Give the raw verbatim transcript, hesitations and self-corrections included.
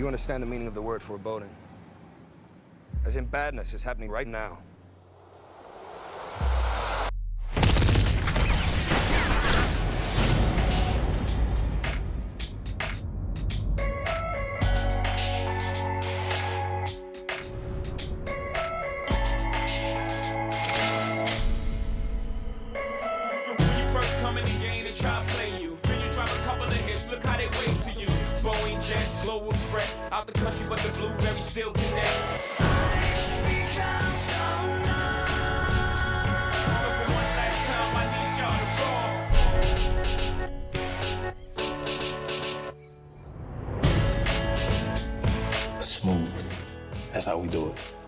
You understand the meaning of the word foreboding? As in badness is happening right now. Out the country, but the blueberry still connect. I've become so numb. So for one last time, I need y'all to fall. Smooth. That's how we do it.